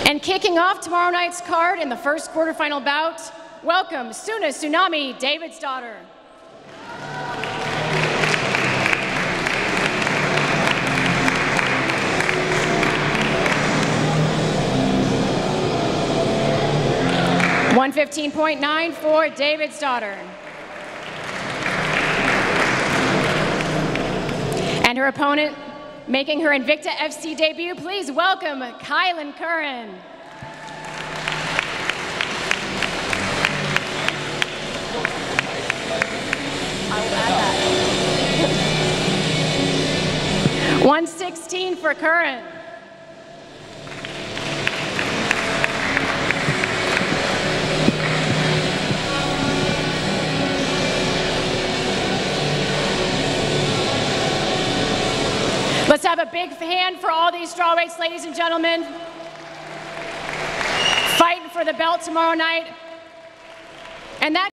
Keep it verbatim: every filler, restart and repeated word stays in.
And kicking off tomorrow night's card in the first quarterfinal bout, welcome Sunna Tsunami Davíðsdóttir. one fifteen point nine for Davíðsdóttir. And her opponent, making her Invicta F C debut, please welcome Kailin Curran. one sixteen for Curran. Let's have a big hand for all these strawweights, ladies and gentlemen. Fighting for the belt tomorrow night. And that